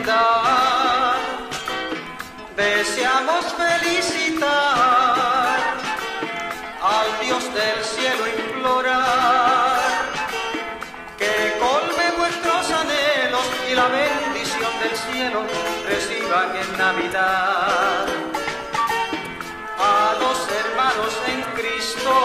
Navidad. Deseamos felicitar al Dios del cielo, implorar que colme vuestros anhelos y la bendición del cielo reciban en Navidad. A los hermanos en Cristo,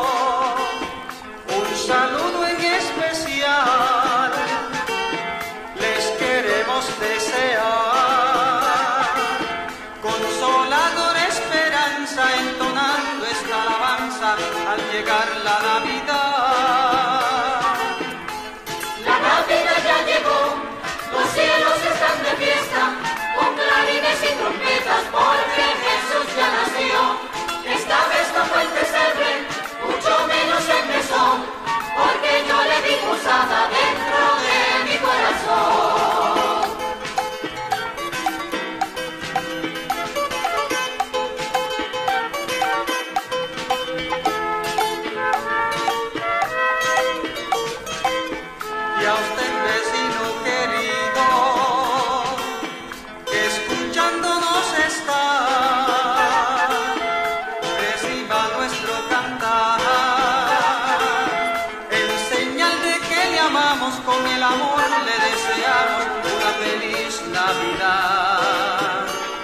un saludo en especial les queremos desear. Consoladora esperanza entonando esta alabanza al llegar la Navidad. La Navidad ya llegó, los cielos están de fiesta, con clarines y trompetas porque Jesús ya nació. Esta vez no fue el pesebre, mucho menos el mesón, porque yo le di posada dentro de mi corazón. Y a usted, vecino querido, que escuchándonos está, reciba nuestro cantar, en señal de que le amamos, con el amor le deseamos una feliz Navidad.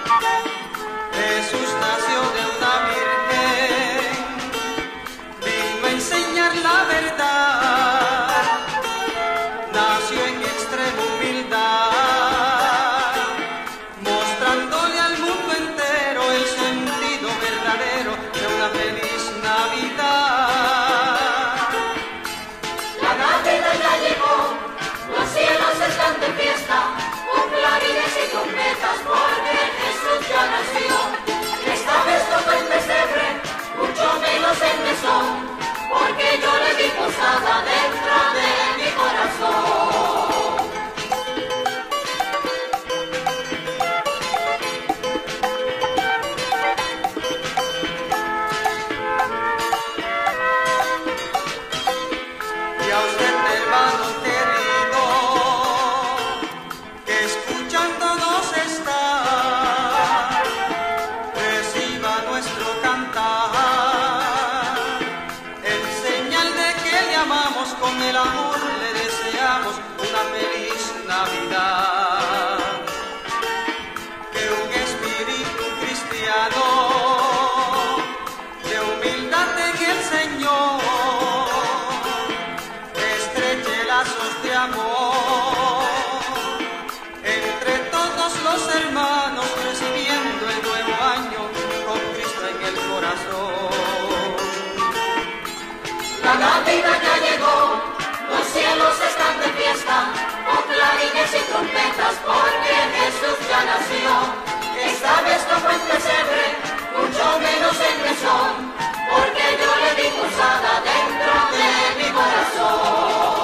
Jesús nació de una virgen, vino a enseñar la verdad, nació en extrema humildad, mostrándole al mundo entero el sentido verdadero de una feliz Navidad. La Navidad ya llegó, los cielos están de fiesta, con clarines y trompetas porque Jesús ya nació. Esta vez no fue el pesebre, mucho menos el mesón, porque yo le di posada dentro de mi corazón. Y a usted, hermano querido, que escuchándonos está, reciba nuestro cantar, en señal de que le amamos, con el amor le deseamos una feliz Navidad. Que un espíritu cristiano de humildad en el Señor estreche lazos de amor entre todos los hermanos, recibiendo el nuevo año con Cristo en el corazón. La Navidad ya llegó, los cielos están de fiesta, con clarines y trompetas porque Jesús ya nació. Esta vez no fue el pesebre, mucho menos el mesón, porque yo le di posada dentro de mi corazón.